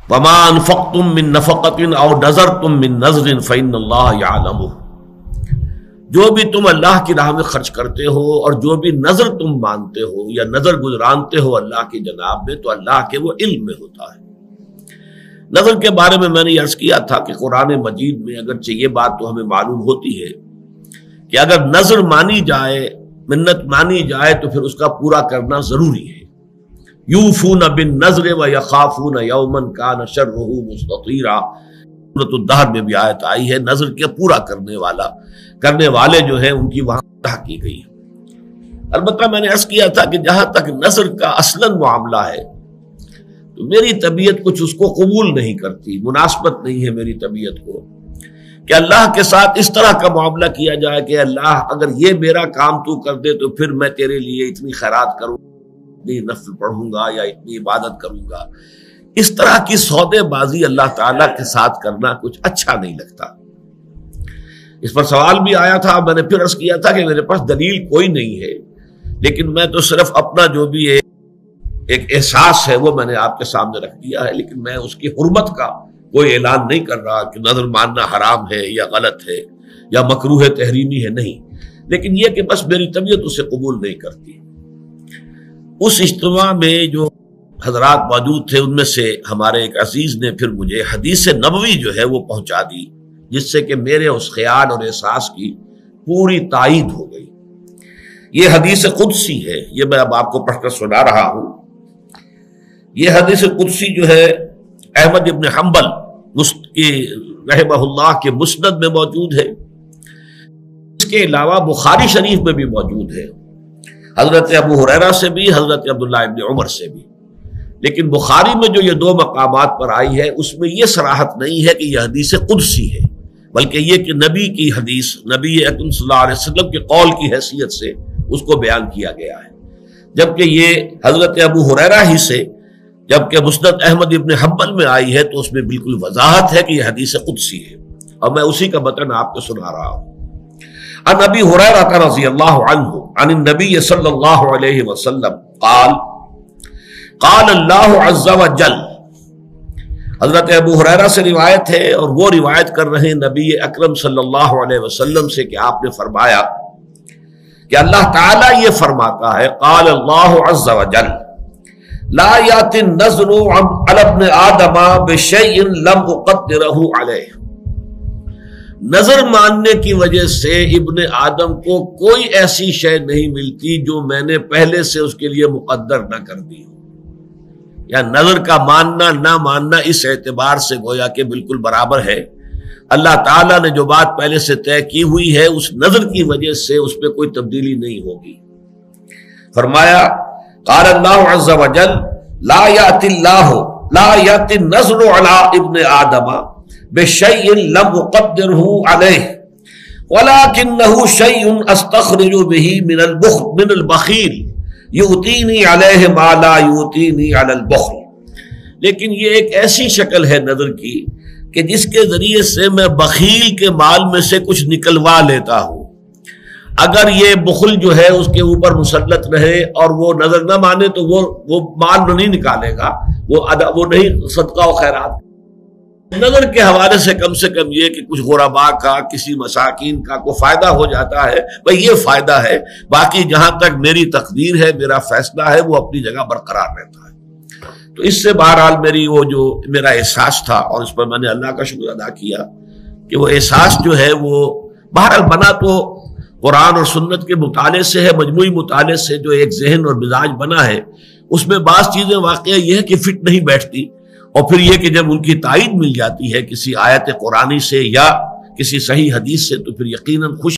وما انفقتم من نفقۃ او نذرتم من نذر فإن اللہ یعلمہ، جو بھی تم اللہ کی راہ میں خرچ کرتے ہو اور جو بھی نظر تم مانتے ہو یا نظر گزرانتے ہو اللہ کی جناب میں، تو اللہ کے وہ علم میں ہوتا ہے۔ نظر کے بارے میں نے عرض کیا تھا کہ قرآن مجید میں اگرچہ یہ بات تو ہمیں معلوم ہوتی ہے کہ اگر نظر مانی جائے، منت مانی جائے، تو پھر اس کا پورا کرنا ضروری ہے۔ یوفون بالنذر ویخافون یوما کان شرہ مستطیرا، سورۃ الدہر میں بھی آیت آئی ہے، نظر کے پورا کرنے والے جو ہیں ان کی وہاں طرح کی گئی ہے۔ البتہ میں نے عرض کیا تھا کہ جہاں تک نظر کا اصلاً معاملہ ہے تو میری طبیعت کچھ اس کو قبول نہیں کرتی، مناسبت نہیں ہے میری طبیعت کو کہ اللہ کے ساتھ اس طرح کا معاملہ کیا جائے کہ اللہ اگر یہ میرا کام تو کر دے تو پھر میں تیرے لیے اتنی خیرات کروں، اتنی نفل پڑھوں گا یا اتنی عبادت کروں گا۔ اس طرح کی سودے بازی اللہ تعالیٰ کے ساتھ کرنا کچھ اچھا نہیں لگتا۔ اس پر سوال بھی آیا تھا، میں نے پھر عرض کیا تھا کہ میرے پاس دلیل کوئی نہیں ہے، لیکن میں تو صرف اپنا جو بھی ایک احساس ہے وہ میں نے آپ کے سامنے رکھ دیا ہے، لیکن میں اس کی حرمت کا کوئی اعلان نہیں کر رہا کہ نظر ماننا حرام ہے یا غلط ہے یا مکروہ تحریمی ہے، نہیں، لیکن یہ کہ بس میری طبیعت اسے قبول نہیں کرتی۔ اس اجتماع میں جو حضرات موجود تھے ان میں سے ہمارے ایک عزیز نے پھر مجھے حدیث نبوی جو ہے وہ پہنچا دی، جس سے کہ میرے اس خیال اور احساس کی پوری تائید ہو گئی۔ یہ حدیث قدسی ہے، یہ میں اب آپ کو پڑھ کر سنا رہا ہوں۔ یہ حدیث قدسی جو ہے احمد ابن حنبل رحمہ اللہ کے مسند میں موجود ہے، اس کے علاوہ بخاری شریف میں بھی موجود ہے، حضرت ابو ہریرہ سے بھی، حضرت عبداللہ ابن عمر سے بھی۔ لیکن بخاری میں جو یہ دو مقامات پر آئی ہے اس میں یہ صراحت نہیں ہے کہ یہ حدیث قدسی ہے، بلکہ یہ کہ نبی کی حدیث، نبی اکرم صلی اللہ علیہ وسلم کے قول کی حیثیت سے اس کو بیان کیا گیا ہے، جبکہ یہ حضرت ابو ہریرہ ہی سے، جبکہ مسند احمد ابن حنبل میں آئی ہے تو اس میں بالکل وضاحت ہے کہ یہ حدیث قدسی ہے، اور میں اسی کا متن آپ کو سنا رہا ہوں۔ عن ابی ہریرہ رضی اللہ عنہ عن النبی صلی اللہ علیہ وسلم قال قال اللہ عز وجل، حضرت ابو ہریرہ سے روایت ہے اور وہ روایت کر رہے ہیں نبی اکرم صلی اللہ علیہ وسلم سے کہ آپ نے فرمایا کہ اللہ تعالیٰ یہ فرماتا ہے، قال اللہ عز وجل لا یاتی النظر علی ابن آدم بشیء لم اقدرہ علیہ، نظر ماننے کی وجہ سے ابن آدم کو کوئی ایسی شے نہیں ملتی جو میں نے پہلے سے اس کے لیے مقدر نہ کر دی ہو، یا نظر کا ماننا نہ ماننا اس اعتبار سے گویا کہ بالکل برابر ہے۔ اللہ تعالیٰ نے جو بات پہلے سے طے کی ہوئی ہے اس نظر کی وجہ سے اس پہ کوئی تبدیلی نہیں ہوگی۔ فرمایا قال اللہ عز وجل لا یاتی النظر علی ابن آدم بشیء لم اقدرہ علیہ ولکنہ شیء استخرج بہ من البخیل یؤتینی علیہ ما لا یؤتینی علی البخل، لیکن یہ ایک ایسی شکل ہے نظر کی کہ جس کے ذریعے سے میں بخیل کے مال میں سے کچھ نکلوا لیتا ہوں۔ اگر یہ بخل جو ہے اس کے اوپر مسلط رہے اور وہ نظر نہ مانے تو وہ مال نہیں نکالے گا، وہ نہیں صدقہ و خیرات۔ نظر کے حوالے سے کم یہ کہ کچھ غرباء کا، کسی مساکین کا کوئی فائدہ ہو جاتا ہے، بھئی یہ فائدہ ہے، باقی جہاں تک میری تقدیر ہے، میرا فیصلہ ہے، وہ اپنی جگہ برقرار رہتا ہے۔ تو اس سے بہرحال میرا احساس تھا، اور اس پر میں نے اللہ کا شکر ادا کیا کہ وہ احساس جو ہے وہ بہرحال بنا تو قرآن اور سنت کے مطالعے سے ہے، مجموعی مطالعے سے جو ایک ذہن اور مزاج بنا ہے، اس میں بعض چیزیں واقعہ یہ ہے کہ فٹ نہیں بیٹھتی، اور پھر یہ کہ جب ان کی تائید مل جاتی ہے کسی آیت قرآنی سے یا کسی صحیح حدیث سے تو پھر یقیناً خوش